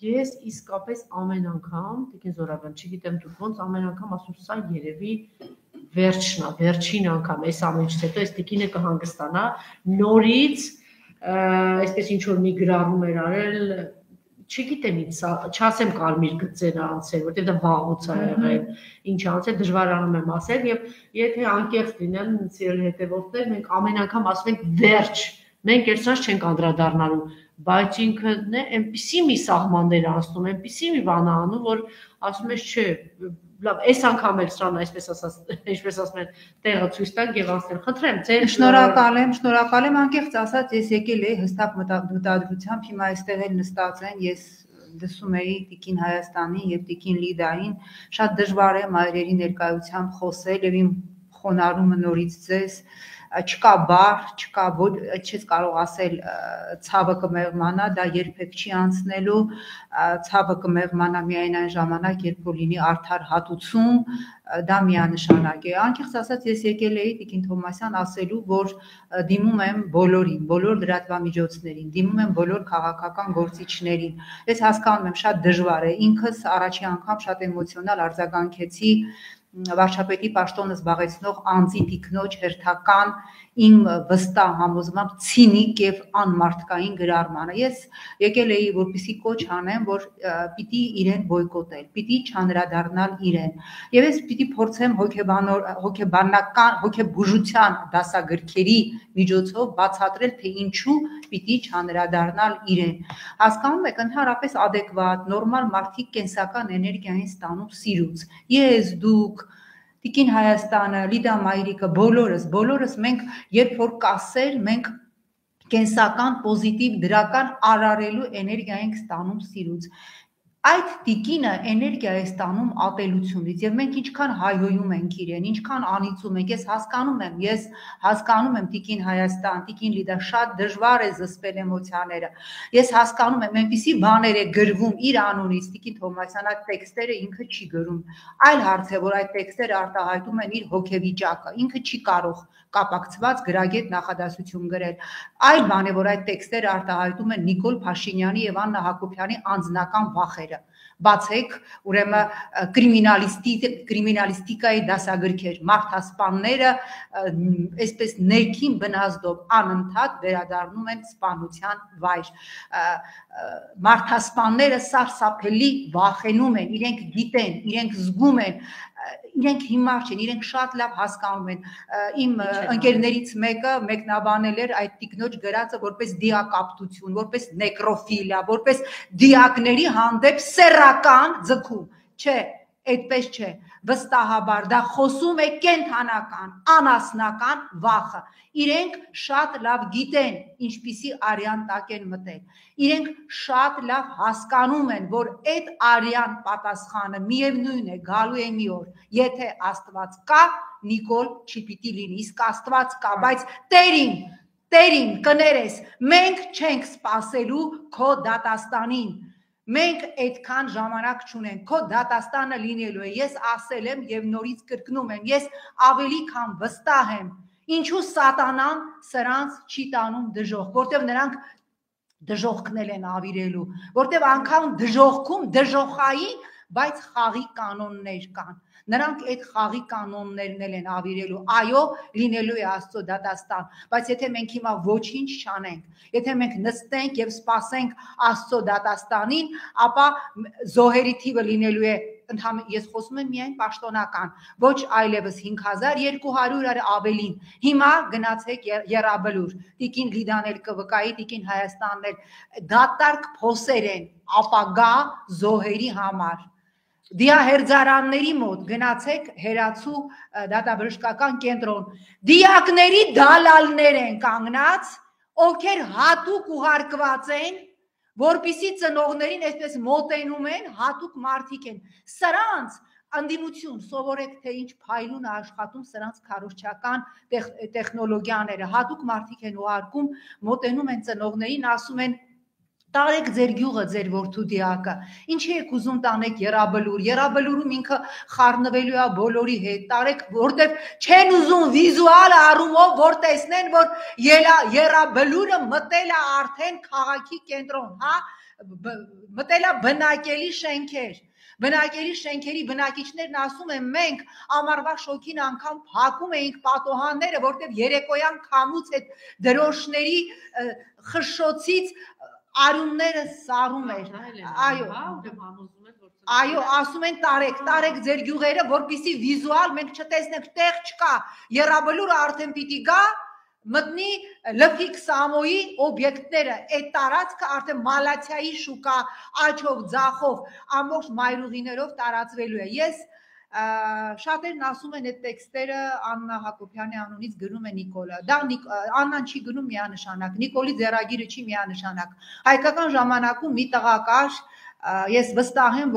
Ես իսկապես ամեն անգամ, Տիկին Զորաբյան, չգիտեմ դուք ոնց ամեն անգամ ասում սա երևի վերջն է, վերջին անգամ այս ամեն ինչից հետո այս տիկինը կհանգստանա, նորից այսպես ինչ որ մի գրառում էր արել, չգիտեմ ինչ, չասեմ կարմիր գծեր անցել, որտեղ դա վաղուց է եղել, ինչ անցել, դժվարանում եմ ասել եւ եթե անկեղծ լինեմ, սիրելի հետեւորդներ, մենք ամեն անգամ ասում ենք վերջ, մենք այսպես չենք անդրադառնալու, բայց ինքը այնպիսի մի սահմաններ անցնում, այնպիսի մի բան անում, որ ասում ես չէ, լավ, այս անգամ էլ սրան այսպես ասած, ինչպես ասում են, տեղը ցույց տանք եւ ասել, խնդրեմ, ձեր շնորհակալ եմ, անկեղծ ասած, ես եկել էի հստակ մտադրությամբ, հիմա այստեղ էլ նստած են, ես լսում էի Տիկին Հայաստանի եւ Տիկին Լիդային, շատ դժվար է մայրերի ներկայությամբ խոսել եւ իմ խոնարհումը նորից ձեզ չկա բառ, չկա չես կարող ասել ցավը կմեղմանա, դա երբեք չի անցնելու, ցավը կմեղմանա միայն այն ժամանակ, երբ որ լինի արդար հատուցում, դա միանշանակ է։ Անկեղծ ասած, ես եկել էի Տիկին Թոմասյան ասելու, որ դիմում եմ բոլորին, բոլոր լրատվամիջոցներին, դիմում եմ բոլոր քաղաքական գործիչներին։ Ես հասկանում եմ, շատ դժվար է, ինքս առաջի անգամ շատ էմոցիոնալ արձագանքեցի վարչապետի պաշտոնը զբաղեցնող անձի տիկնոջ հերթական իմ վստահ համոզմամբ ցինիկ եւ անմարդկային գրառմանը։ Ես եկել էի որպեսի կոչ անեմ, որ պիտի իրեն բոյկոտել, պիտի չանդրադառնալ իրեն։ Եվ ես պիտի փորձեմ հոգեբանական, հոգեբուժության դասագրքերի միջոցով բացատրել, թե ինչու պիտի չանդրադառնալ իրեն։ Հասկանում եք, ընդհանրապես ադեկվատ, նորմալ մարդիկ կենսական էներգիա են ստանում սիրուց։ Ես, դուք, Տիկին Հայաստանը, Լիդա Մայրիկը, բոլորս մենք երբ որ կասել, մենք կենսական, պոզիտիվ, դրական արարելու էներգիա ենք ստանում սիրուց։ Այդ տիկինը էներգիա է ստանում ատելությունից եւ մենք ինչքան հայհոյում ենք իրեն, ինչքան անիծում ենք, ես հասկանում եմ Տիկին Հայաստան, Տիկին Լիդա, շատ դժվար է զսպել էմոցիաները։ Ես հասկանում եմ, այնպիսի բաներ է գրվում իր անունից, Տիկին Թոմասյան այդ տեքստերը ինքը չի գրում։ Այլ հարց է, որ այդ տեքստերը արտահայտում են իր հոգեվիճակը, ինքը չի կարող կապակցված գրագետ նախադասություն գրել։ Այլ բան է, որ այդ տեքստերը արտահայտում են Նիկոլ Փաշինյանի եւ Աննա Հակոբյանի անձնական վախերը։ Բացեք, ուրեմն կրիմինալիստիկայի դասագրքեր, մարդասպանները այսպես ներքին բնազդով անընդհատ վերադառնում են սպանության վայր։ Մարդասպանները սարսափելի վախենում են, իրենք գիտեն, իրենք զգում են, իրենք հիմար չեն, իրենք շատ լավ հասկանում են։ Իմ ընկերներից մեկը մեկնաբանել էր այդ տիկնոջ գրածը որպես դիակապտություն, որպես նեկրոֆիլիա, որպես դիակների հանդեպ սեռական ձգում։ Չէ, այդպես չէ, վստահաբար դա խոսում է կենթանական, անասնական վախը։ Իրենք շատ լավ գիտեն, ինչպիսի արյան տակ են մտել։ Իրենք շատ լավ հասկանում են, որ այդ արյան պատասխանը միևնույն է, գալու է մի օր։ Եթե Աստված կա, Նիկոլ չպիտի լինի, իսկ Աստված կա, բայց Տերին, կներես, մենք չենք սպասելու քո դատաստանին։ Մենք այդքան ժամանակ չունենք, քո դատաստանը լինելու է, ես ասել եմ եւ նորից կրկնում եմ, ես ավելի քան վստահ եմ, ինչու սատանան սրանց չի տանում դժոխք, որտեվ նրանք դժոխքնել են ավիրելու, որտեվ անգամ դժոխքում դժոխային, բայց խաղի կանոններ կան, նրանք այդ խաղի կանոններն են ավիրելու, այո, լինելու է Աստծո դատաստան, բայց եթե մենք հիմա ոչինչ չանենք, եթե մենք նստենք եւ սպասենք Աստծո դատաստանին, ապա զոհերի թիվը լինելու է, ես խոսում եմ միայն պաշտոնական, ոչ այլևս 5200 ավելին, հիմա գնացեք Եռաբլուր, Տիկին Լիդան էլ կվկայի, Տիկին Հայաստանն էլ, դատարկ փոսեր են ապագա զոհերի համար, դիահերձարանների մոտ գնացեք հերացու դատաբժշկական կենտրոն, դիակների դալալներ են կանգնած, ովքեր հատուկ ուղարկված են, որպիսի ծնողներին այսպես մոտենում են, հատուկ մարդիկ են, սրանց անդիմություն, սովորեք, թե ինչ փայլուն է աշխատում սրանց քարոզչական տեխնոլոգիաները, հատուկ մարդիկ են ուղարկում, մոտենում են ծնողներին, ասում են տարեք ձեր գյուղը, ձեր որդու դիակը, ինչի եք ուզում տանեք Եռաբլուր, Եռաբլուրում ինքը խառնվելու է բոլորի հետ, տարեք, որտեվ չեն ուզում վիզուալ առումով, որ տեսնեն, որ Եռաբլուրը մտել է արդեն քաղաքի կենտրոն, հա, մտելա բնակելի շենքեր Բնակելի շենքերի բնակիչներն ասում են մենք ամառվա շոկին անգամ փակում էինք պատոհանները, որտեղ երեկոյան քամուց այդ դրոշների խշշոցից արյունները սառում էր։ Այո, ասում են տարեք ձեր գյուղերը, որպեսզի վիզուալ մենք չտեսնենք, տեղ չկա։ Եռաբլուրը արդեն պիտի գա մտնի լփիկ սամոյի օբյեկտները այդ տարածքը արդեն մալացիայի շուկա աչով ձախով ամբողջ մայրուղիներով տարածվելու է ես շատերն ասում են այդ տեքստերը Աննա Հակոբյանի անունից գրում է Նիկոլը դա Աննան չի գրում միանշանակ Նիկոլի ձեռագիրը չի միանշանակ հայկական ժամանակում մի տղա կար ես վստահ եմ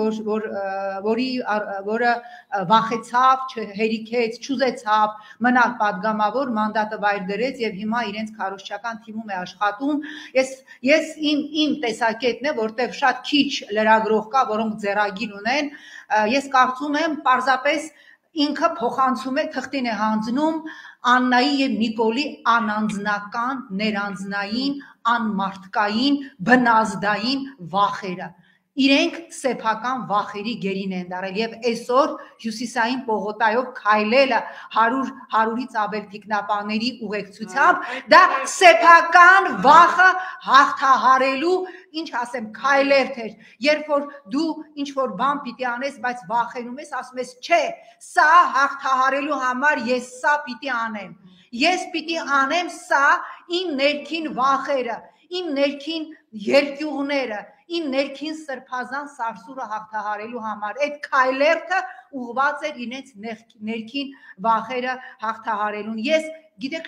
որը վախեցավ, հերիքեց, չուզեցավ մնալ падգամավոր, մանդատը վայր դրեց եւ հիմա իրենց քարոզչական թիմում է աշխատում։ Ես իմ տեսակետն է, որտեղ շատ քիչ լրագրող կա, որոնք ձեռագիր ունեն, ես կարծում եմ պարզապես ինքը փոխանցում է թղթին է հանձնում Աննայի եւ Նիկոլի անանձնական, ներանձնային, անմարդկային, բնազդային վախերը Իրենք սեփական վախերի գերին են դարել եւ այսօր հյուսիսային պողոտայով քայլելը 100-ից ավել թիկնապաների ուղեկցությամբ դա սեփական վախը հաղթահարելու ինչ ասեմ քայլերթ էր երբ որ դու ինչ որ բան պիտի անես բայց վախենում ես ասում ես չէ սա հաղթահարելու համար ես սա պիտի անեմ ես պիտի անեմ սա իմ ներքին վախերը իմ ներքին երկյուղները իմ ներքին սրբազան սարսուրը հաղթահարելու համար այդ քայլերթը ուղղված էր իրենց ներքին վախերը հաղթահարելուն ես գիտեք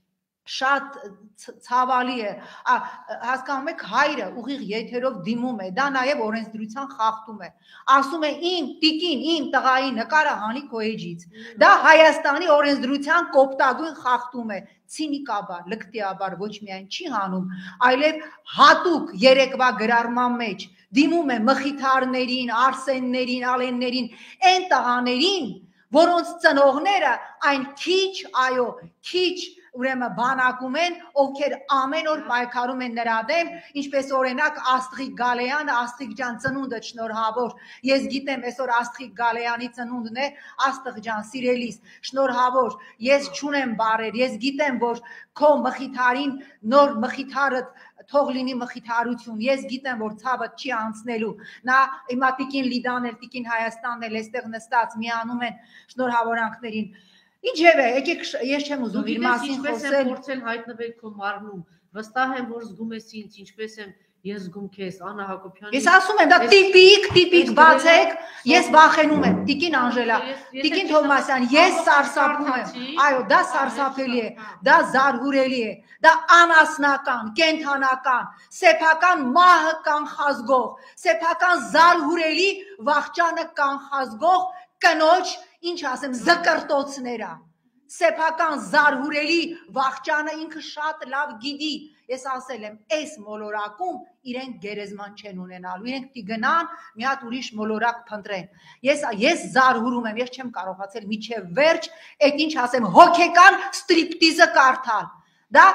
շատ ցավալի է հասկանում եք հայրը ուղիղ եթերով դիմում է դա նաև օրենսդրության խախտում է ասում է իմ տիկին իմ տղայի նկարը հանի քո էջից դա Հայաստանի օրենսդրության կոպտագույն խախտում է ցինիկաբար լկտիաբար ոչ միայն չի հանում այլև հատուկ երեկվա գրառման մեջ դիմում է մխիթարներին արսեններին ալեններին այն տղաներին որոնց ծնողները այն քիչ այո քիչ ուրեմն բանակում են ովքեր ամեն օր պայքարում են նրա դեմ ինչպես օրինակ Աստղիկ Գալեյանը Աստղիկ ջան ծնունդը շնորհավոր ես գիտեմ այսօր Աստղիկ Գալեյանի ծնունդն է Աստղ ջան սիրելիս շնորհավոր ես չունեմ բարեր ես գիտեմ որ քո մխիթարին նոր մխիթարը թող լինի մխիթարություն ես գիտեմ որ ցավը չի անցնելու նա հիմա տիկին Լիդան էլ տիկին Հայաստանն էլ այստեղ նստած միանում են շնորհավորանքներին Ինչև է, եկեք ես չեմ ուզում իր մասին խոսել։ Ինչպես եմ փորձել հայտնվել քո մարմնում, վստահ եմ, որ զգում ես ինձ, ինչպես եմ ես զգում քեզ, Աննա Հակոբյանի։ Ես ասում եմ, դա տիպիկ բացեք, ես վախենում եմ, տիկին Անժելա, տիկին Թովմասյան, ես սարսափում եմ։ Այո, դա սարսափելի է, դա զարհուրելի է, դա անասնական, կենթանական, սեփական մահը կանխազգող, սեփական զարհուրելի վախճանը կանխազգող կնոջ ինչ ասեմ զկրտոցները սեփական զարհուրելի վախճանը ինքը շատ լավ գիտի ես ասել եմ այս մոլորակում իրենք գերեզման չեն ունենալու իրենք պիտի գնան մի հատ ուրիշ մոլորակ փնտրեն ես զարհուրում եմ ես չեմ կարողացել միջև վերջ այդ ինչ ասեմ հոգեկան ստրիպտիզը կարդալ դա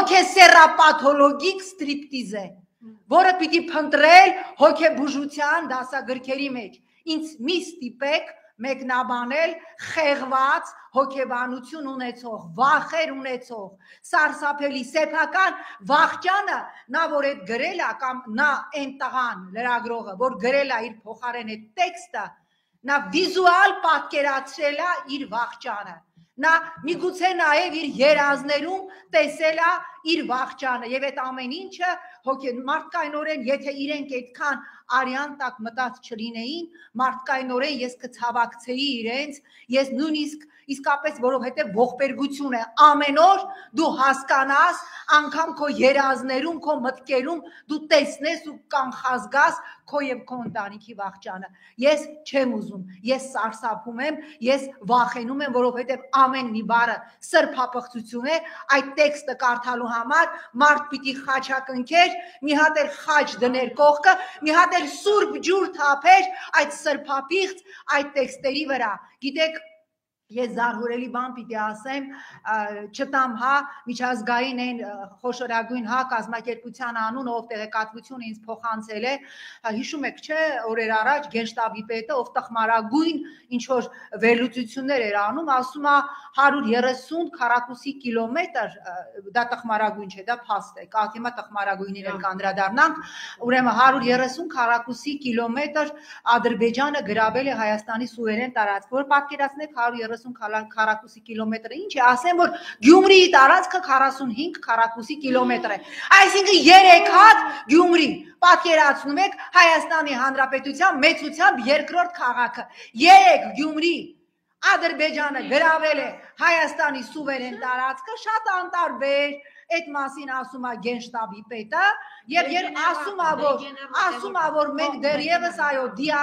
հոգեսերապաթոլոգիկ ստրիպտիզ է որը պիտի փնտրել հոգեբուժության դասագրքերի մեջ ինձ մի ստիպեք մեկնաբանել խեղված հոգեբանություն ունեցող վախեր ունեցող սարսափելի սեփական վախճանը նա որ այդ գրել է կամ նա այն տղան լրագրողը որ գրել է իր փոխարեն այդ տեքստը նա վիզուալ պատկերացրել է իր վախճանը նա միգուցե նաև իր երազներում տեսել է իր վախճանը եւ այդ ամեն ինչը մարդկայնորեն եթե իրենք այդքան արյան տակ մտած չլինեին մարդկայնորեն ես կցավակցեի իրենց ես նույնիսկ իսկապես որովհետեւ ողբերգություն է ամեն օր դու հասկանաս անգամ քո երազներում քո մտքերում դու տեսնես ու կանխազգաս քո եւ քո ընտանիքի վախճանը ես չեմ ուզում ես սարսափում եմ ես վախենում եմ որովհետեւ ամեն մի բառը սրբապղծություն է այդ տեքստը կարդալու համար մարդ պիտի խաչակնքեր մի հատ էլ խաչ դներ կողքը մի հատ էլ սուրբ ջուր թափեր այդ սրբապիղծ այդ տեքստերի վրա գիտեք Ես զարհուրելի բան պիտի ասեմ, չտամ հա միջազգային այն խոշորագույն հա կազմակերպության անուն, ով տեղեկատվություն ինձ փոխանցել է, հիշում եք չէ, օրեր առաջ Գենշտաբի պետը, ով տխմարագույն ինչ որ վերլուծություններ էր անում, ասում է 130 քառակուսի կիլոմետր, դա տխմարագույն չէ, դա փաստ է, կաթիմա տխմարագույնին էլ կանդրադառնանք, ուրեմն 130 քառակուսի կիլոմետր Ադրբեջանը գրավել է Հայաստանի սուվերեն տարածք, որ պատկերացնեք 130 քառակուսի կիլոմետրը ինչ է, ասեմ որ Գյումրիի տարածքը 45 քառակուսի կիլոմետր է, այսինքն 3 հատ Գյումրի, պատկերացնում եք Հայաստանի Հանրապետության մեծությամբ երկրորդ քաղաքը, 3 Գյումրի Ադրբեջանը գրավել է Հայաստանի սուվերեն տարածքը, շատ անտարբեր, այդ մասին ասում է Գենշտաբի պետը, եւ ասում է որ մենք դեռևս այո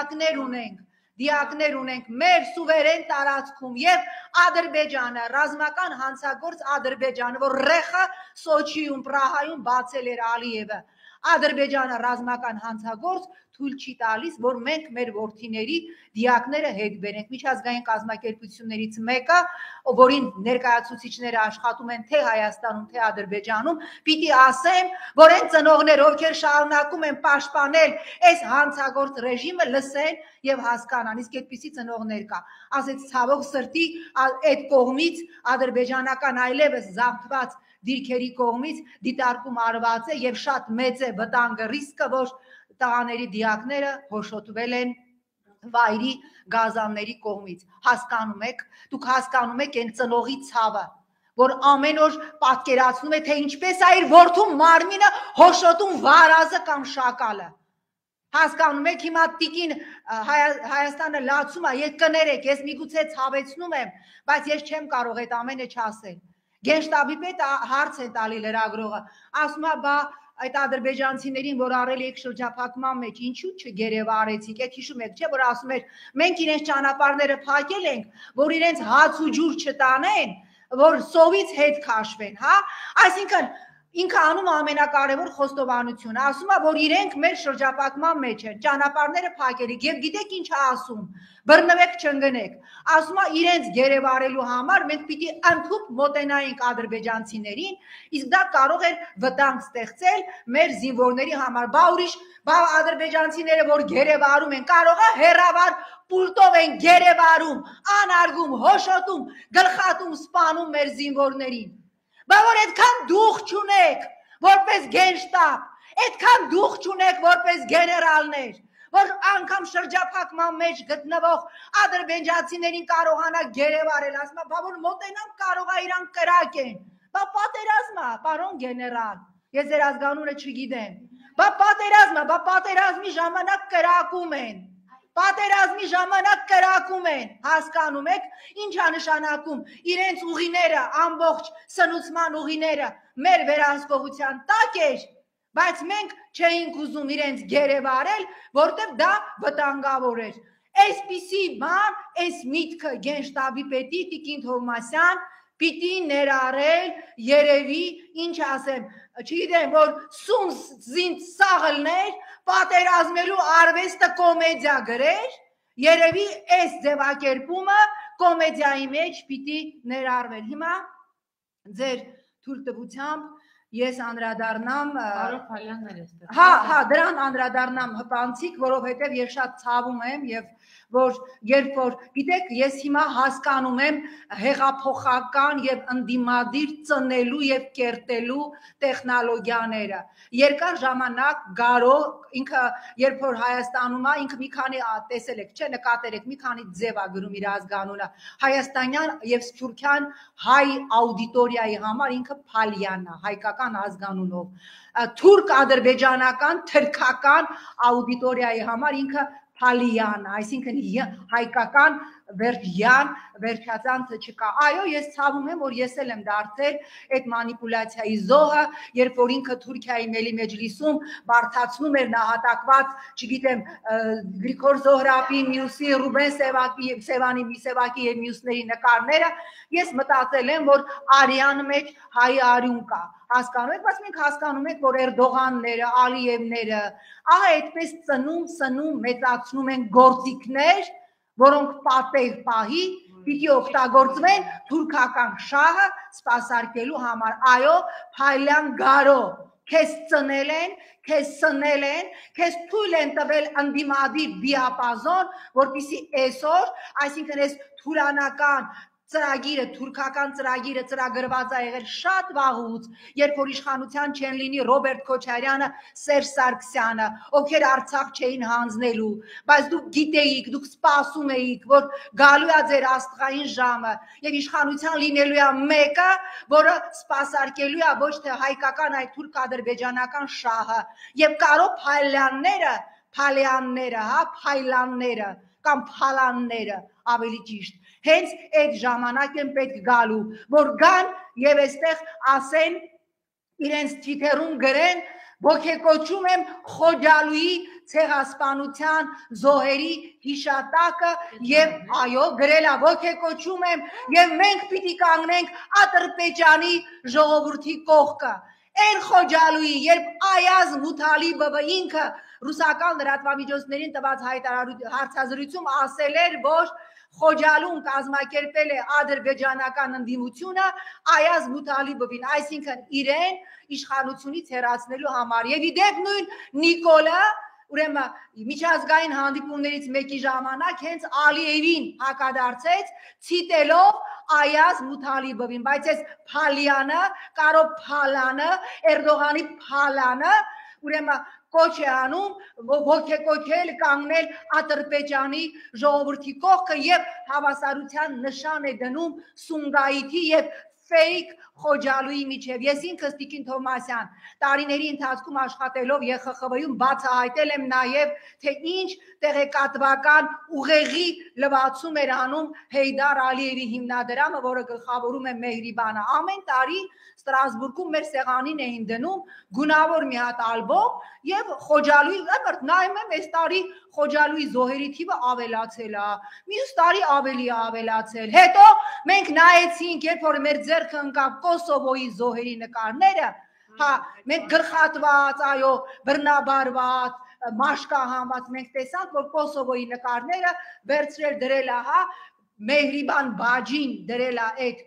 դիակներ ունենք մեր սուվերեն տարածքում եւ Ադրբեջանը ռազմական հանցագործ Ադրբեջանը, որ ռեխը Սոչիում, Պրահայում բացել էր Ալիևը, Ադրբեջանը ռազմական հանցագործ թույլ չի տալիս, որ մենք մեր որդիների դիակները հետ բերենք։ Միջազգային կազմակերպություններից մեկը, որին ներկայացուցիչները աշխատում են թե Հայաստանում, թե Ադրբեջանում, պիտի ասեմ, որ այն ծնողներ, ովքեր շարունակում են պաշտպանել այս հանցագործ ռեժիմը, լսեն եւ հասկանան, իսկ այդպիսի ծնողներ կա։ Ասեց ցավոք սրտի այդ կողմից ադրբեջանական այլևս զավթված դիրքերի կողմից դիտարկում արված է եւ շատ մեծ է վտանգը, ռիսկը, որ տղաների դիակները հոշոտվել են վայրի գազանների կողմից։ Հասկանում եք, դուք հասկանում եք այն ծնողի ցավը, որ ամեն օր պատկերացնում է, թե ինչպես է իր որդու մարմինը հոշոտում վարազը կամ շակալը։ Հասկանում եք, հիմա տիկին Հայաստանը լացում է, ես կներեք, ես միգուցե ցավեցնում եմ, բայց ես չեմ կարող այդ ամենը չասել։ Գենշտաբի պետը հարց է տալի լրագրողը, ասում է, բա այդ ադրբեջանցիներին, որ առել եք շրջափակման մեջ, ինչու չգերեվարեցիք, այդ հիշում եք, չէ, որ ասում էր, մենք իրենց ճանապարհները փակել ենք, որ իրենց հաց ու ջուր չտանեն, որ սովից հետ քաշվեն, հա, այսինքն ինքը անում ամենակարևոր խոստովանությունը, ասում է, որ իրենք մեր շրջափակման մեջ են, ճանապարհները փակել եք, եւ գիտեք ինչ է ասում, բռնվեք չընկնեք, ասում է իրենց գերեվարելու համար մենք պիտի ընդհուպ մոտենայինք ադրբեջանցիներին, իսկ դա կարող էր վտանգ ստեղծել մեր զինվորների համար, բա ադրբեջանցիները, որ գերեվարում են, կարող է հերավար պուլտով են գերեվարում, անարգում, հոշոտում, գլխատում, սպանում մեր զինվորներին։ Բա որ այդքան դուխ չունեք, որպես գենշտաբ, այդքան դուխ չունեք, որպես գեներալներ, որ անգամ շրջափակման մեջ գտնվող ադրբեջանցիներին կարողանա գերեվարել, ասում է, բա որ մոտենանք կարող է իրան կրակեն, բա պատերազմ է, պարոն գեներալ, ես ձեր ազգանունը չգիտեմ, բա պատերազմի ժամանակ կրակում են, պատերազմի ժամանակ կրակում են, հասկանում եք, ինչ է նշանակում, իրենց ուղիները, ամբողջ սնուցման ուղիները մեր վերահսկողության տակ էր, բայց մենք չէինք ուզում իրենց գերեվարել, որտեղ դա վտանգավոր էր։ Այսպիսի բան, այս միտքը Գենշտաբի պետի Տիկին Թովմասյան պիտի ներառել երևի, ինչ ասեմ, չգիտեմ, որ սուն զինդ սաղլներ, պատերազմելու արվեստը կոմեդիա գրեր, երևի այս ձևակերպումը կոմեդիայի մեջ պիտի ներառվել։ Հիմա ձեր թույլտվությամբ ես անդրադառնամ, հա, դրան անդրադառնամ հպանցիկ, որովհետև ես շատ ցավում եմ եւ որ երբ որ գիտեք, ես հիմա հասկանում եմ հեղափոխական եւ ընդդիմադիր ծնելու եւ կերտելու տեխնոլոգիաները։ Երկար ժամանակ Գարո ինքը երբ որ Հայաստանում է, ինքը մի քանի տեսել եք, չէ, նկատել եք, մի քանի ձև է գրում իր ազգանունը։ Հայաստանյան եւ սփյուռքյան հայ աուդիտորիայի համար ինքը Փալյան է, հայկական ազգանունով։ Թուրք ադրբեջանական թրքական աուդիտորիայի համար ինքը Փալյան, այսինքն հայկական վերջյան վերջացանցը չկա։ Այո, ես ցավում եմ, որ ես էլ եմ դարձել այդ մանիպուլյացիայի զոհը, երբ որ ինքը Թուրքիայի Մելի Մեջլիսում բարդացնում էր նահատակված, չգիտեմ, Գրիգոր Զոհրաբի, մյուսի Ռուբեն Սևանի եւ մյուսների նկարները, ես մտածել եմ, որ արյան մեջ հայ արյուն կա։ Հասկանում եք, բայց մենք հասկանում ենք, որ Էրդողանները, Ալիևները, ահա այդպես ծնում, մեծացնում են գործիքներ, որոնք պատեհ պահի պիտի օգտագործվեն թուրքական շահը սպասարկելու համար։ Այո, փայլյան գարո քեզ ծնել են, քեզ սնել են, քեզ թույլ են տվել անդիմադիր դիապազոն, որպեսզի այսօր, այսինքն այս թուրանական ծրագիրը, թուրքական ծրագիրը ծրագրված է եղել շատ վաղուց, երբ որ իշխանության չեն լինի Ռոբերտ Քոչարյանը, Սերժ Սարգսյանը, ովքեր Արցախ չէին հանձնելու, բայց դուք գիտեիք, դուք սպասում էիք, որ գալու է ձեր աստղային ժամը, եւ իշխանության լինելու է մեկը, որը սպասարկելու է ոչ թե հայկական, այլ թուրք-ադրբեջանական շահը, եւ կարող փայլյանները կամ փալանները ավելի ճիշտ հենց այդ ժամանակ են պետք գալու, որ գան եւ այստեղ ասեն իրենց թիթեռում գրեն ոգեկոչում եմ Խոջալուի ցեղասպանության զոհերի հիշատակը եւ այո գրել է ոգեկոչում եմ եւ մենք պիտի կանգնենք Ադրբեջանի ժողովրդի կողքը Այն Խոջալուի երբ Այազ Մութալիբովը ինքը ռուսական լրատվամիջոցներին տված հարցազրույցում ասել էր որ Խոջալուն կազմակերպել է ադրբեջանական ընդդիմությունը Այազ Մութալիբովին, այսինքն իրեն իշխանությունից հեռացնելու համար։ Եվ իդեպ նույն Նիկոլը, ուրեմն միջազգային հանդիպումներից մեկի ժամանակ հենց Ալիևին հակադարձեց, ցիտելով Այազ Մութալիբովին, բայց այս Փալյանը, Կարո Փալանը, Էրդողանի Փալանը, ուրեմն կոչ է անում ոգեկոչել կանգնել Ադրբեջանի ժողովրդի կողքը եւ հավասարության նշան է դնում Սումգայիթի եւ fake Խոջալուի միջև։ Ես ինքս Տիկին Թովմասյան տարիների ընթացքում աշխատելով ԵԽԽՎ-ում բացահայտել եմ նաեւ թե ինչ տեղեկատվական ուղեղի լվացում էր անում Հեյդար Ալիևի հիմնադրամը, որը գլխավորում է Մեհրիբանը։ Ամեն տարի Ստրասբուրգում մեր սեղանին էին դնում գունավոր մի հատ ալբոմ եւ Խոջալուի նայում եմ այս տարի Խոջալուի զոհերի թիվը ավելացել է, մյուս տարի ավելի է ավելացել։ Հետո մենք նայեցինք, երբ որ մեր ձեռքը ընկավ Կոսովոյի զոհերի նկարները, հա, մենք գլխատված, այո, բռնաբարված, մաշկահանված, մենք տեսանք, որ Կոսովոյի նկարները վերցրել դրել է, հա, Մեհրիբան Բաջին դրել է այդ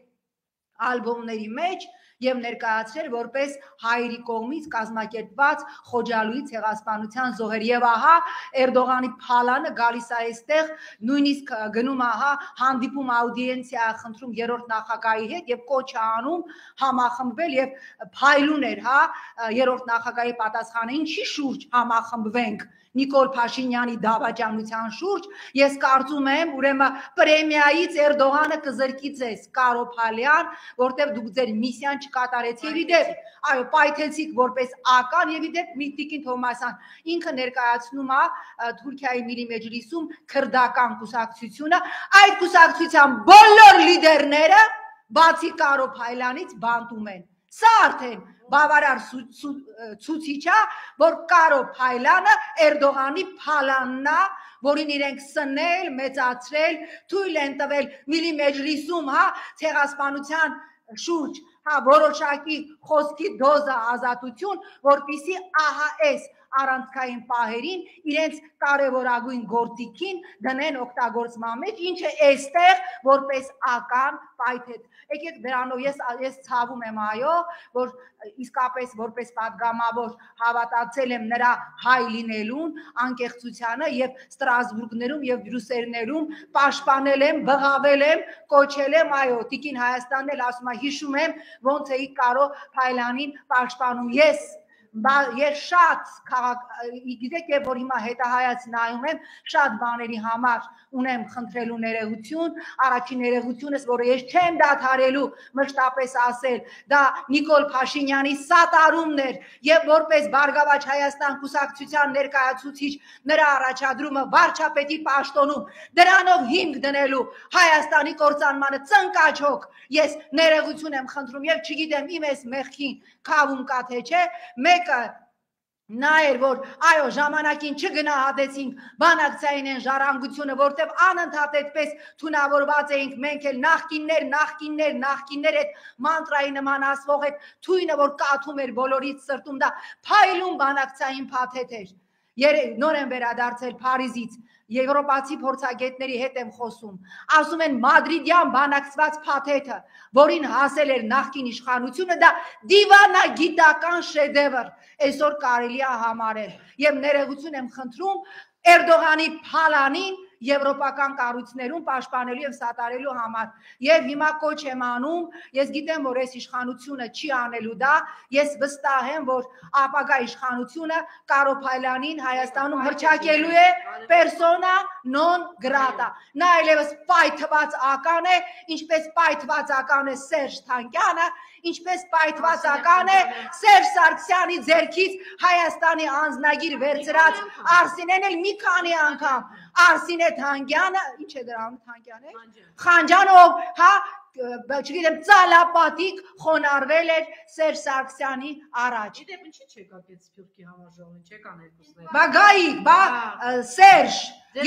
ալբոմների մեջ եւ ներկայացրել որպես հայերի կողմից կազմակերպված Խոջալուի ցեղասպանության զոհեր եւ ահա Էրդողանի Փալանը գալիս է այստեղ նույնիսկ գնում ահա հանդիպում աուդիենցիա խնդրում երրորդ նախագահի հետ եւ կոչ է անում համախմբվել եւ փայլուն էր հա երրորդ նախագահի պատասխանը ինչի շուրջ համախմբվենք Նիկոլ Փաշինյանի դավաճանության շուրջ ես կարծում եմ ուրեմն պրեմիայից Էրդողանը կզրկի ձեզ Կարո Փալյան որտեղ դուք ձեր միսիան չկատարեցի եւ իդեպ այո պայթեցիք որպես ական եւ իդեպ Տիկին Թովմասյան ինքը ներկայացնում է Թուրքիայի Միլի Մեջլիսում քրդական կուսակցությունը այդ կուսակցության բոլոր լիդերները բացի Կարո Փալյանից բանտում են սա արդեն բավարար ցուցիչ է որ Կարո Փալյանը Էրդողանի Փալանն է որին իրենք սնել մեծացրել թույլ են տվել Միլի Մեջլիսում հա ցեղասպանության շուրջ հա որոշակի խոսքի դոզա ազատություն որպիսի ահա այս առանցքային պահերին իրենց կարևորագույն գործիքին դնեն օգտագործման մեջ ինչը այստեղ որպես ական պայթեց եկեք դրանով ես ցավում եմ այո որ իսկապես որպես падգամավոր հավատացել եմ նրա հայ լինելուն անկեղծությանը եւ Ստրասբուրգներում եւ Բրյուսելներում պաշտպանել եմ բղավել եմ կոչել եմ այո Տիկին Հայաստանն էլ ասում է հիշում եմ ոնց էի Կարո Փալյանին պաշտպանում ես շատ գիտեք որ հիմա հետահայաց նայում եմ շատ բաների համար ունեմ խնդրելու ներողություն առաջին ներողությունս որը ես չեմ դադարելու մշտապես ասել դա Նիկոլ Փաշինյանի սատարումն էր եւ որպես Բարգավաճ Հայաստան կուսակցության ներկայացուցիչ նրա առաջադրումը վարչապետի պաշտոնում դրանով հիմք դնելու Հայաստանի կործանմանը ծնկաչոք ես ներողություն եմ խնդրում եւ չգիտեմ իմ էս մեղքին քավում կա թե չէ մեկը նա էր որ այո ժամանակին չգնահատեցինք բանակցային են ժառանգությունը որտեվ անընդհատ այդպես թունավորված էինք մենք էլ նախկիններ այդ մանտրայի նման ասվող այդ թույնը որ կաթում էր բոլորից սրտում դա փայլուն բանակցային փաթեթ էր նոր են վերադարձել Փարիզից Եվրոպացի փորձագետների հետ եմ խոսում, ասում են մադրիդյան բանակցված փաթեթը, որին հասել էր նախկին իշխանությունը, դա դիվանագիտական շեդևր, այսօր կարելի է համարել, եւ ներողություն եմ խնդրում Էրդողանի փալանին եվրոպական կառույցներում պաշտպանելու եւ սատարելու համար եւ հիմա կոչ եմ անում ես գիտեմ որ այս իշխանությունը չի անելու դա ես վստահ եմ որ ապագա իշխանությունը Կարոփայլյանին Հայաստանում հռչակելու է persona non grata նա այլևս պայթված ական է ինչպես պայթված ական է Սերժ Թանկյանը ինչպես պայթված ական է Սերժ Սարգսյանի ձեռքից Հայաստանի անձնագիր վերցրած Արսինեն էլ մի քանի անգամ Արսինե Թանկյանը, ինչ է դրա անունը Թանկյանը? Խանջանով, հա, չգիտեմ, ծալապատիկ խոնարհվել էր Սերժ Սարգսյանի առաջ։ Գիտեմ, ինչի՞ չեկաք այդ Սփյուռքի համաժողովին, չեկան երկուսները։ Բա գայի, բա Սերժ,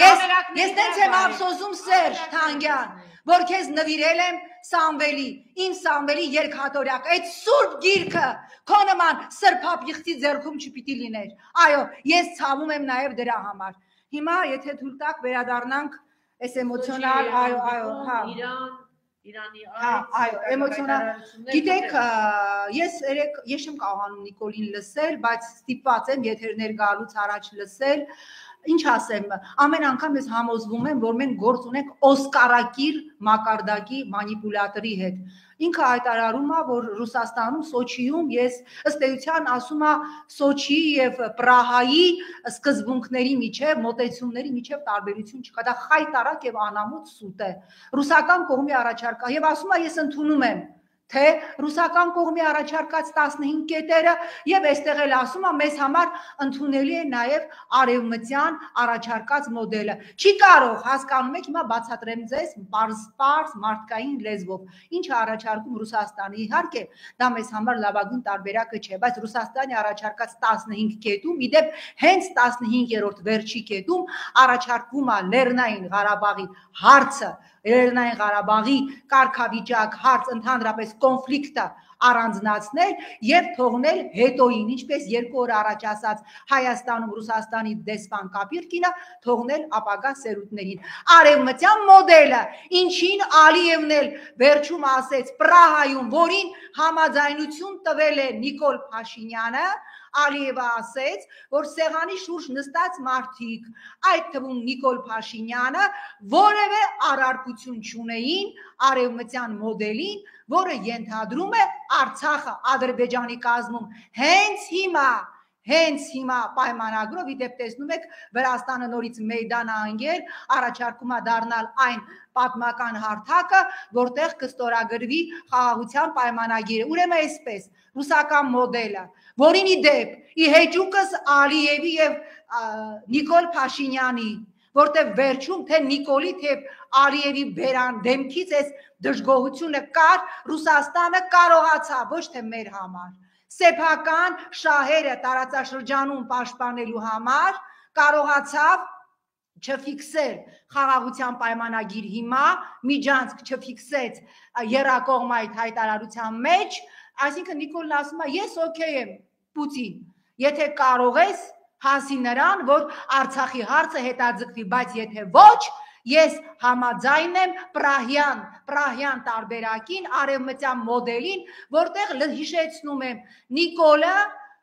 ես տենց եմ ափսոսում Սերժ Թանկյան, որ քեզ նվիրել եմ Սամվելի, իմ Սամվելի երկհատորյակ, այդ սուրբ գիրքը քո նման սրբապիղծի ձեռքում չպիտի լիներ։ Այո, ես ցավում եմ նաև դրա համար։ Հիմա եթե թույլ տաք վերադառնանք այս էմոցիոնալ, այո, հա։ Իրանի այո, էմոցիոնալ։ Գիտեք, ես չեմ կարողանում Նիկոլին լսել, բայց ստիպված եմ եթերներ գալուց առաջ լսել։ Ինչ ասեմ, ամեն անգամ ես համոզվում եմ, որ մենք գործ ունենք Օսկարակիր մակարդակի մանիպուլատորի հետ։ Ինքը հայտարարում է, որ Ռուսաստանում Սոչիում ես ըստ էության ասում է Սոչի եւ Պրահայի սկզբունքների միջև, մոտեցումների միջև տարբերություն չկա։ Դա խայտարակ եւ անամոթ սուտ է։ Ռուսական կողմի առաջարկա եւ ասում է ես ընդունում եմ թե ռուսական կողմի առաջարկած 15 կետերը եւ այստեղ էլ ասում է մեզ համար ընդունելի է նաեւ արևմտյան առաջարկած մոդելը։ Չի կարող, հասկանում եք, հիմա բացատրեմ ձեզ պարզ մարդկային լեզվով։ Ինչ է առաջարկում Ռուսաստանը։ Իհարկե, դա մեզ համար լավագույն տարբերակը չէ, բայց Ռուսաստանի առաջարկած 15 կետում, իդեպ հենց 15-րդ վերջի կետում առաջարկվում է Լեռնային Ղարաբաղի հարցը Լեռնային Ղարաբաղի կարգավիճակ հարց ընդհանրապես կոնֆլիկտը առանձնացնել եւ թողնել հետոին, ինչպես 2 օր առաջ ասած Հայաստանում Ռուսաստանի դեսպան Կապիրկինը թողնել ապագա սերունդներին։ Արևմտյան մոդելը, ինչին Ալիևն էլ վերջում ասեց Պրահայում, որին համաձայնություն տվել է Նիկոլ Փաշինյանը, Ալիևը ասեց, որ սեղանի շուրջ նստած մարդիկ, այդ թվում Նիկոլ Փաշինյանը, որևէ առարկություն չունեին արևմտյան մոդելին, որը ենթադրում է Արցախը Ադրբեջանի կազմում հենց հիմա պայմանագրով իդեպ տեսնում եք Վրաստանը նորից մեյդան անգեր առաջարկում է դառնալ այն պատմական հարթակը, որտեղ կստորագրվի խաղաղության պայմանագիրը։ Ուրեմն այսպես ռուսական մոդելը, որին իդեպ ի հեճուկս Ալիևի եւ Նիկոլ Փաշինյանի, որտեղ վերջում թե Նիկոլի թե Ալիևի բերան դեմքից այս դժգոհությունը կար, Ռուսաստանը կարողացավ ոչ թե մեր համար սեփական շահերը տարածաշրջանում պաշտպանելու համար կարողացավ չֆիքսել խաղաղության պայմանագիր հիմա, միջանցք չֆիքսեց եռակողմ այդ հայտարարության մեջ, այսինքն Նիկոլն ասում է ես օքեյ եմ Պուտին, եթե կարող ես հասի նրան, որ Արցախի հարցը հետաձգվի, բայց եթե ոչ, ես համաձայն եմ Պրահյան տարբերակին, արևմտյան մոդելին, որտեղ հիշեցնում եմ Նիկոլը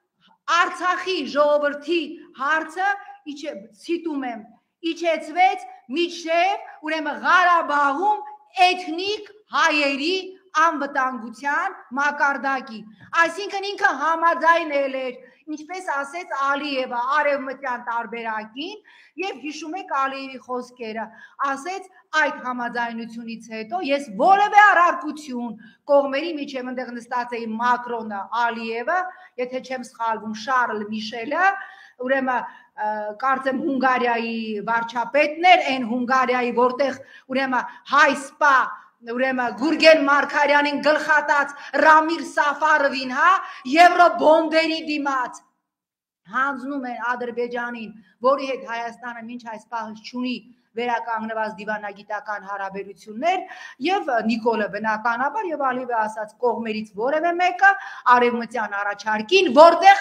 Արցախի ժողովրդի հարցը, ցիտում եմ, իջեցվեց միջև ուրեմն Ղարաբաղում էթնիկ հայերի անվտանգության մակարդակի, այսինքն ինքը համաձայնել էր, ինչպես ասեց Ալիևը արևմտյան տարբերակին եւ հիշում եք Ալիևի խոսքերը, ասեց այդ համաձայնությունից հետո ես որևէ առարկություն կողմերի միջև այնտեղ նստած էի Մակրոնը, Ալիևը, եթե չեմ սխալվում Շարլ Միշելը, ուրեմն կարծեմ Հունգարիայի վարչապետն էր, այն Հունգարիայի, որտեղ ուրեմն հայ սպա ուրեմն Գուրգեն Մարկարյանին գլխատած Ռամիլ Սաֆարովին, հա, եվրոբոնդերի դիմաց հանձնում են Ադրբեջանին, որի հետ Հայաստանը մինչ այս պահը չունի վերականգնված դիվանագիտական հարաբերություններ եւ Նիկոլը բնականաբար եւ Ալիևը ասած կողմերից որևէ մեկը արևմտյան առաջարկին, որտեղ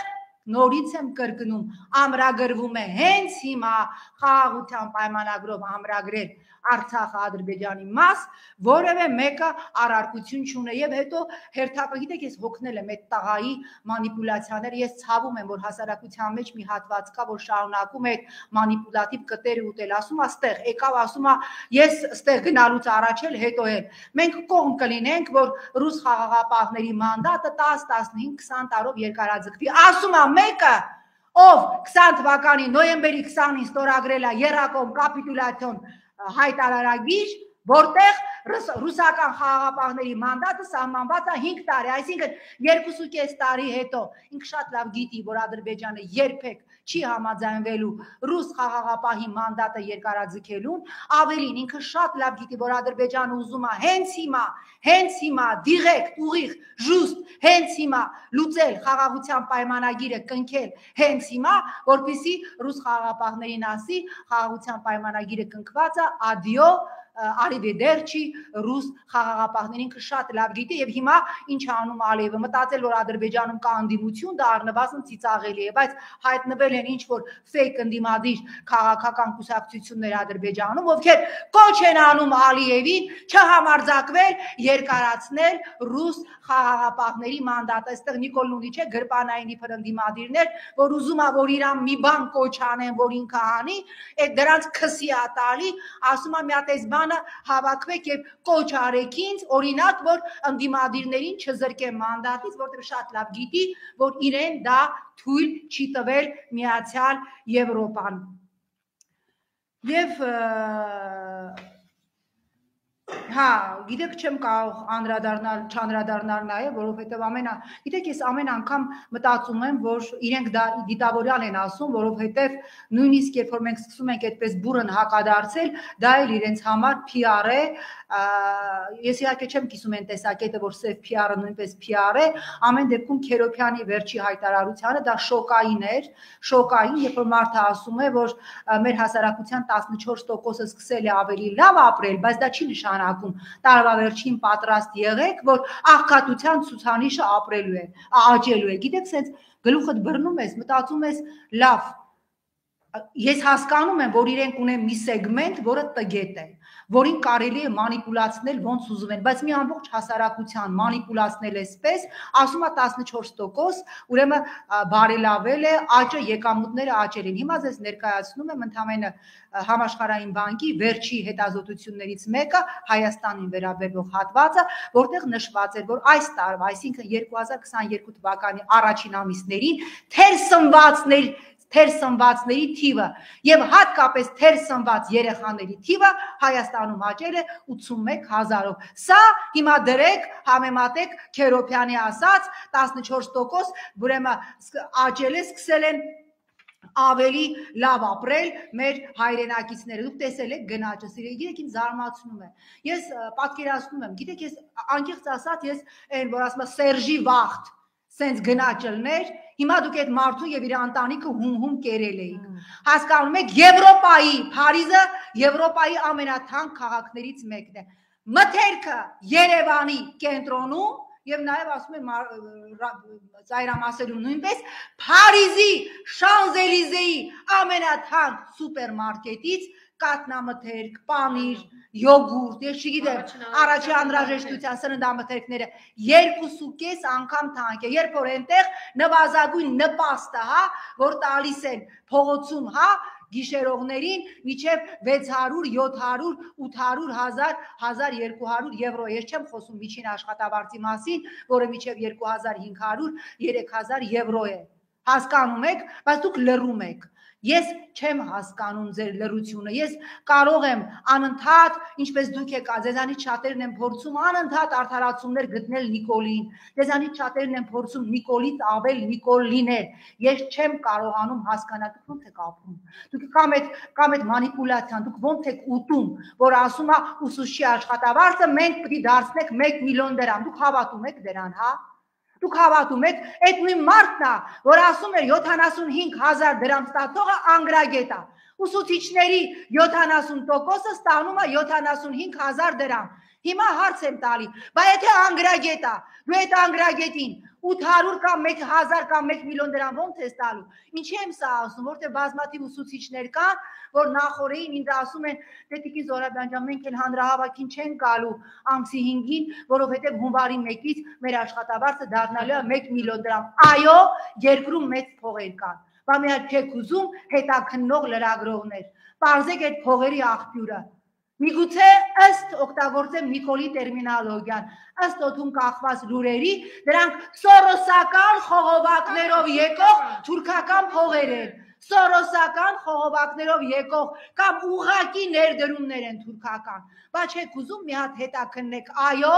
նորից եմ կրկնում, ամրագրվում է հենց հիմա խաղաղության պայմանագրով ամրագրել Արցախը Ադրբեջանի մաս, որևէ մեկը առարկություն չունի եւ հետո հերթապը գիտեք ես հոգնել եմ այդ տղայի մանիպուլյացիաները, ես ցավում եմ որ հասարակության մեջ մի հատված կա, որ շարունակում է մանիպուլատիվ կտեր ուտել, ասում է ստեղ եկավ, ասում է ես ստեղ գնալուց առաջ էլ հետո էլ մենք կողմ կլինենք, որ ռուս խաղաղապահների մանդատը 10, 15, 20 տարով երկարաձգվի, ասում է մեկը ով 20 թվականի նոյեմբերի 20-ին ստորագրել է երակոմ կապիտուլյացիոն հայտարարագիր, որտեղ ռուսական խաղաղապահների մանդատը սահմանված է 5 տարի, այսինքն 2.5 տարի հետո ինքը շատ լավ գիտի, որ Ադրբեջանը երբեք չի համաձայնվելու ռուս խաղաղապահի մանդատը երկարաձգելուն, ավելին ինքը շատ լավ գիտի, որ Ադրբեջանը ուզում է հենց հիմա դիռեկտ, ուղիղ, ժուստ, հենց հիմա լուծել խաղաղության պայմանագիրը կնքել հենց հիմա, որպեսզի ռուս խաղաղապահներին ասի խաղաղության պայմանագիրը կնքված է, ադիո Արիվեդերչի ռուս խաղաղապահներին ինքը շատ լավ գիտի եւ հիմա ինչ անում Ալիևը մտածել որ Ադրբեջանում կա անդիմություն դա առնվազն ծիծաղելի է բայց հայտնվել են ինչ որ ֆեյք ընդդիմադիր քաղաքական կուսակցություններ Ադրբեջանում ովքեր կոչ են անում Ալիևին չհամարձակվել երկարացնել ռուս խաղաղապահների մանդատը այստեղ Նիկոլ Նունիչը գրպանային իբր ընդդիմադիրներ որ ուզում է որ իրան մի բան կոչ անեն որ ինքը անի այդ դրանց քսի է տալի ասում է մի հատ այս հավաքվեք եւ կոչ արեք ինձ օրինակ որ ընդդիմադիրներին չզրկեն մանդատից որտեղ շատ լավ գիտի որ իրեն դա թույլ չի տվել Միացյալ Եվրոպան եւ հա գիտեք չեմ կարող անդրադառնալ նաեւ որովհետեւ գիտեք ես ամեն անգամ մտածում եմ որ իրենք դա դիտավորյալ են ասում որովհետեւ նույնիսկ երբ որ մենք սկսում ենք այդպես բուրըն հակադարձել դա էլ իրենց համար PR է ես իհարկե չեմ կիսում այն տեսակետը որ սև PR-ը նույնպես PR է ամեն դեպքում Քերոփյանի վերջի հայտարարությունը դա շոկային էր երբ որ մարդը ասում է որ մեր հասարակության 14%-ը սկսել է ավելի լավ ապրել բայց դա չի նշանակում տարվա վերջին պատրաստ եղեք որ աղքատության ցուցանիշը աճելու է գիտեք sense գլուխդ բռնում ես մտածում ես լավ ես հասկանում եմ որ իրենք ունեն մի սեգմենտ որը տգետ է որին կարելի է մանիպուլացնել ոնց ուզում են բայց մի ամբողջ հասարակության մանիպուլացնել էսպես ասում է 14% ուրեմն բարելավել է աճը եկամուտները աճել են հիմա ես ներկայացնում եմ ընդհանրապես համաշխարհային բանկի վերջի հետազոտություններից մեկը Հայաստանին վերաբերող հատվածը որտեղ նշված էր որ այս տարվա այսինքն 2022 թվականի առաջին ամիսներին թեր սնվածների թիվը եւ հատկապես թեր սնված երեխաների թիվը Հայաստանում աճել է 81000-ով։ Սա հիմա դրեք համեմատեք Քերոփյանի ասած 14% ուրեմն աճել է սկսել են ավելի լավ ապրել մեր հայրենակիցները դուք տեսել եք գնաճը գիտեք ինձ զարմացնում է ես պատկերացնում եմ գիտեք ես անկեղծ ասած ես այն որ ասում եմ Սերժի վախտ սենց գնաճելներ հիմա դուք այդ մարդու եւ իր ընտանիքը հում կերել էիք հասկանում եք Եվրոպայի Փարիզը Եվրոպայի ամենաթանկ քաղաքներից մեկն է մթերքը Երևանի կենտրոնում եւ նաեւ ասում եմ ծայրամասերում նույնպես Փարիզի Շանզելիզեի ամենաթանկ սուպերմարկետից կատնամթերք, պանիր, յոգուրտ, ես չգիտեմ, առաջի անհրաժեշտության սննդամթերքները 2.5 անգամ թանկ է, երբ որ այնտեղ նվազագույն նպաստը, հա, որ տալիս են փողոցում, հա, գիշերողներին միջև 600, 700, 800, 1200 եվրո, ես չեմ խոսում միջին աշխատավարձի մասին, որը միջև 2500, 3000 եվրո է, հասկանում եք, բայց դուք լռում եք, ես չեմ հասկանում ձեր լռությունը, ես կարող եմ անընդհատ, ինչպես դուք եք, ձեզանից շատերն են փորձում անընդհատ արդարացումներ գտնել Նիկոլին, ձեզանից շատերն են փորձում Նիկոլից ավել Նիկոլ լինել, ես չեմ կարողանում հասկանալ, դուք ոնց եք ապրում, դուք կամ այդ մանիպուլյացիան, դուք ոնց եք ուտում, որ ասում է ուսուցչի աշխատավարձը մենք պիտի դարձնենք 1 միլիոն դրամ, դուք հավատում եք դրան, հա? Դուք հավատում եք, այդ նույն մարդն է, որ ասում էր 75000 դրամ ստացողը անգրագետ է, Ուսուցիչների 70%-ը ստանում է 75,000 դրամ։ Հիմա հարց եմ տալի, բայց եթե անգրագետ է, դու այդ անգրագետին 800 կամ 1000 կամ 1 միլիոն դրամ ոնց ես տալու։ Ինչի եմ սա ասում, որտեղ բազմաթիվ ուսուցիչներ կան, որ նախորդին ինձ ասում են, դե տիկին Զորաբյան ջան, մենք էլ հանրահավաքին չենք գալու ամսի 5-ին, որովհետև հունվարի 1-ից մեր աշխատավարձը դառնալու է 1 միլիոն դրամ։ Այո, երկրում մեծ փողեր կան։ Բա մի հատ չեք ուզում հետաքննող լրագրողներ։ Պարզեք այդ փողերի աղբյուրը։ Միգուցե ըստ օգտագործեմ Նիկոլի տերմինոլոգիան, ըստ օդում կախված լուրերի, դրանք սորոսական խողովակներով եկող թուրքական փողեր են, սորոսական խողովակներով եկող կամ ուղղակի ներդրումներ են թուրքական, բայց չեք ուզում մի հատ հետաքննեք, այո,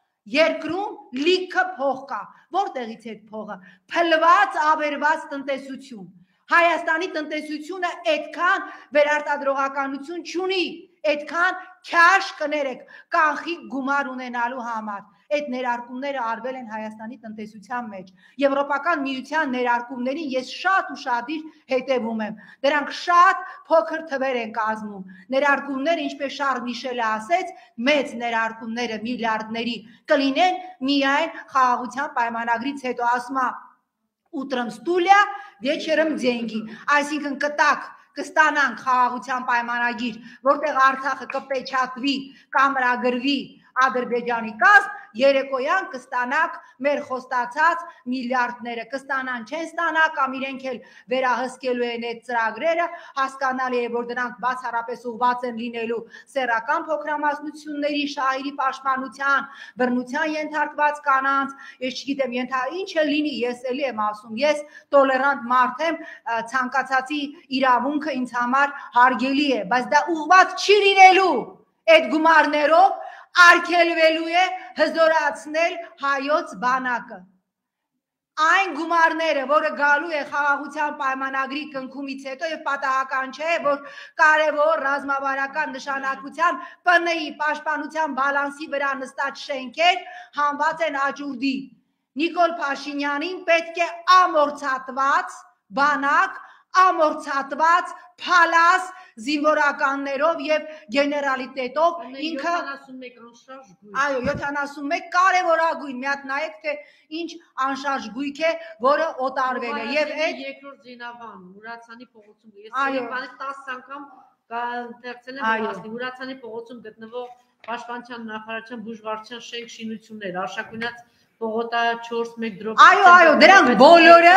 երկրում լիքը փող կա, որտեղից է փողը, փլված ավերված տնտեսություն, Հայաստանի տնտեսությունը այդքան վերարտադրողականություն չունի, այդքան քաշ կներեք կանխիկ գումար ունենալու համար։ Այդ ներարկումները արվել են Հայաստանի տնտեսության մեջ։ Եվրոպական միության ներարկումներին ես շատ ուշադիր հետևում եմ։ Դրանք շատ փոքր թվեր են կազմում։ Ներարկումները, ինչպես Շարլ Միշելը ասեց, մեծ ներարկումները միլիարդների կլինեն միայն խաղաղության պայմանագրից հետո, ասում է утром стулья, вечером деньги, այսինքն կտակ կստանանք խաղաղության պայմանագիր, որտեղ Արցախը կպեչատվի, կամրագրվի Ադրբեջանի կազմ, երեկոյան կստանանք մեր խոստացած միլիարդները, կստանան, չեն ստանա, կամ իրենք էլ վերահսկելու են այդ ծրագրերը, հասկանալի է, որ դրանք բացառապես ուղղված են լինելու սեռական փոքրամասնությունների, շահերի պաշտպանության, բռնության ենթարկված կանանց, ես չգիտեմ, ինչ է լինի, ես էլի եմ ասում, ես տոլերանտ մարդ եմ, ցանկացածի իրավունքը ինձ համար հարգելի է, բայց դա ուղղված չի լինելու այդ գումարներով արգելվելու է հզորացնել հայոց բանակը։ Այն գումարները, որը գալու է խաղաղության պայմանագրի կնքումից հետո եւ պատահական չէ, որ կարևոր ռազմավարական նշանակության ՊՆ-ի պաշտպանության բալանսի վրա նստած շենքեր հանված են աճուրդի։ Նիկոլ Փաշինյանին պետք է ամորցատված բանակ, ամորցատված փալաս զինվորականներով եւ գեներալիտետով ինքը 71 անշարժ գույք։ Այո, 71 կարևորագույն, մի հատ նայեք, թե ինչ անշարժ գույք է, որը օտարվել է եւ այդ երկրորդ զինավան Մուրացյանի փողոցում, ես երևանի 10 անգամ դերցել եմ ասի Մուրացյանի փողոցում գտնվող Պաշտպանության նախարարության բուժվարչության շենք շինություններ, Արշակունյաց Պողոտա 4-1 դրոպ։ Այո, դրանք բոլորը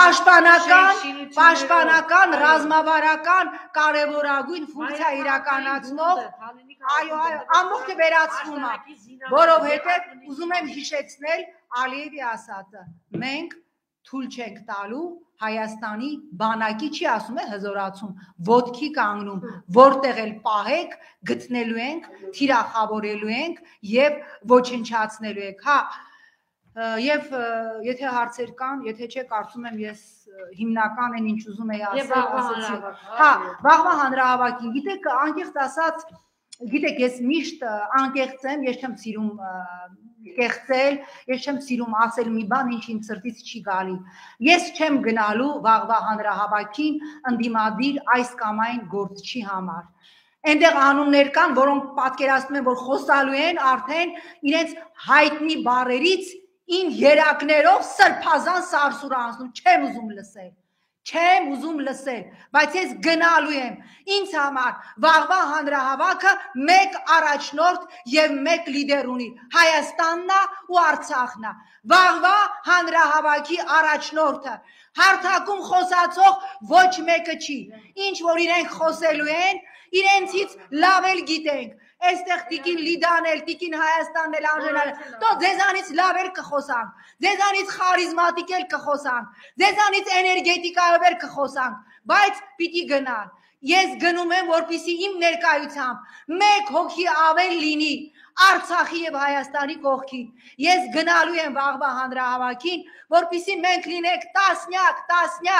պաշտպանական, ռազմավարական կարևորագույն ֆունկցիա իրականացնող, այո, ամբողջը վերացվում է, որովհետև ուզում եմ հիշեցնել Ալիևի ասածը, մենք թույլ չենք տալու Հայաստանի բանակի, չի ասում է հզորացում, ոտքի կանգնում, որտեղ էլ պահեք, գտնելու ենք, թիրախավորելու ենք եւ ոչնչացնելու ենք, հա։ Եվ եթե հարցեր կան, եթե չէ, կարծում եմ ես հիմնական են ինչ ուզում եի ասացի։ Հա, վաղվա հանրահավաքին, գիտեք, անկեղծ ասած, գիտեք, ես միշտ անկեղծ եմ, ես չեմ սիրում կեղծել, ես չեմ սիրում ասել մի բան, ինչ իմ սրտից չի գալի։ Ես չեմ գնալու վաղվա հանրահավաքին ընդդիմադիր այս կամ այն գործչի համար։ Այնտեղ անուններ կան, որոնք պատկերացնում են, որ խոսալու են արդեն իրենց հայտնի բառերից իմ երակներով սրբազան սարսուր անցնում, չեմ ուզում լսել, բայց ես գնալու եմ, ինձ համար վաղվա հանրահավաքը մեկ առաջնորդ և մեկ լիդեր ունի, Հայաստանն է ու Արցախն է, վաղվա հանրահավաքի առաջնորդը, հարթակում խոսացող ոչ մեկը չի, ինչ որ իրենք խոսելու են, իրենցից լավ էլ գիտենք, Այստեղ տիկին Լիդան էլ, տիկին Հայաստանն էլ Անժելան, դո ձեզանից լավ էլ կխոսանք, ձեզանից խարիզմատիկ էլ կխոսանք, ձեզանից էներգետիկայով էլ կխոսանք, բայց պիտի գնան։ Ես գնում եմ, որպեսզի իմ ներկայությամբ մեկ հոգի ավել լինի Արցախի եւ Հայաստանի կողքին։ Ես գնալու եմ վաղվա հանրահավաքին, որպեսզի մենք լինենք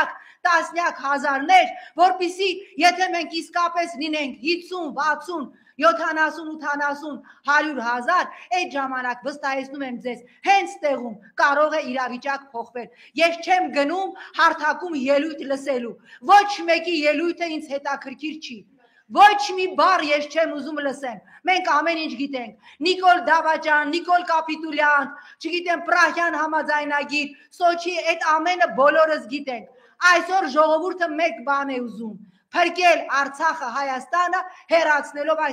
տասնյակ հազարներ, որպեսզի եթե մենք իսկապես լինենք 50, 60, 70-80 100,000 այդ ժամանակ վստահեցնում եմ ձեզ հենց տեղում կարող է իրավիճակ փոխվել ես չեմ գնում հարթակում ելույթ լսելու ոչ մեկի ելույթը ինձ հետաքրքիր չի ոչ մի բառ ես չեմ ուզում լսեմ մենք ամեն ինչ գիտենք Նիկոլ Դավաճան Նիկոլ Կապիտուլյան չգիտեմ Պրահյան համաձայնագիր Սոչի այդ ամենը բոլորս գիտենք այսօր ժողովուրդը մեկ բան է ուզում փրկել Արցախը Հայաստանը հեռացնելով այս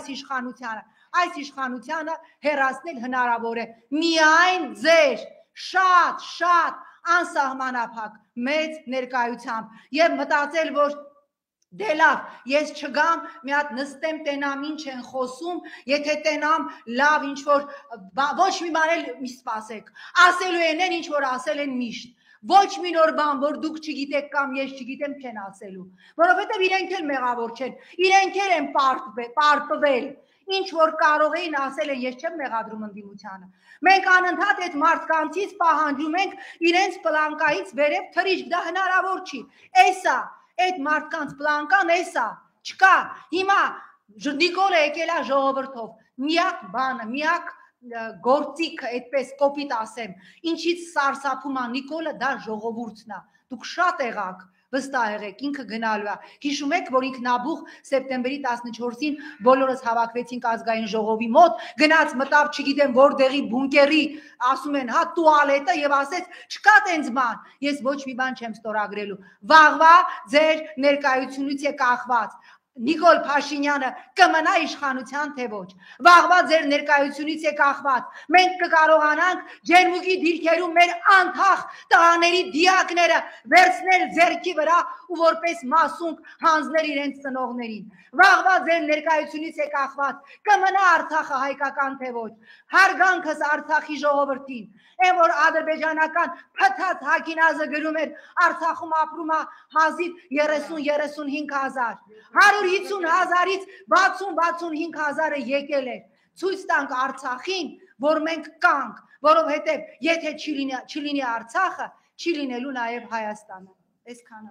իշխանությանը հեռացնել հնարավոր է միայն ձեր շատ անսահմանափակ մեծ ներկայությամբ եւ մտածել որ դե լավ ես չգամ մի հատ նստեմ տենամ ինչ են խոսում եթե տենամ լավ ինչ որ ոչ մի բան էլ մի սպասեք ասելու են ինչ որ ասել են միշտ ոչ մի նոր բան որ դուք չգիտեք կամ ես չգիտեմ չեն ասելու որովհետեւ իրենք էլ մեղավոր չեն իրենք էլ են պարտվել ինչ որ կարող էին ասել են ես չեմ մեղադրում ընդդիմությանը մենք անընդհատ այդ մարդկանցից պահանջում ենք իրենց պլանկայից վերև թրիչք դա հնարավոր չի էսա այդ մարդկանց պլանկան էսա չկա հիմա Նիկոլը եկել է ժողովրդով միակ բանը միակ գործիքը այդպես կոպիտ ասեմ ինչից սարսափում է Նիկոլը դա ժողովուրդն է դուք շատ եղաք վստահ եղեք ինքը գնալու է հիշում եք որ ինքնաբուխ սեպտեմբերի 14-ին բոլորս հավաքվեցինք ազգային ժողովի մոտ գնաց մտավ չգիտեմ որտեղի բունկերի ասում են հա տուալետը եւ ասեց չկա տենց բան ես ոչ մի բան չեմ ստորագրելու վաղվա ձեր ներկայությունից է կախված Նիկոլ Փաշինյանը կմնա իշխանության թե ոչ վաղվա ձեր ներկայությունից է կախված մենք կկարողանանք ջերմուկի դիրքերում մեր անթաղ տղաների դիակները վերցնել ձեռքի վրա ու որպես մասունք հանձնել իրենց ծնողներին վաղվա ձեր ներկայությունից է կախված կմնա Արցախը հայկական թե ոչ հարգանքս Արցախի ժողովրդին այն որ ադրբեջանական փթաթ հակինազը գրում էր Արցախում ապրում է հազիվ 30-35,000 150,000-ից 60-65,000-ը եկել է ցույց տանք Արցախին որ մենք կանք որովհետև եթե չլինի Արցախը չի լինելու նաև Հայաստանը այսքանը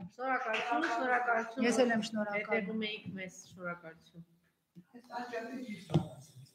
շնորհակալություն ես էլ եմ շնորհակալ հետևում եք մեզ շնորհակալություն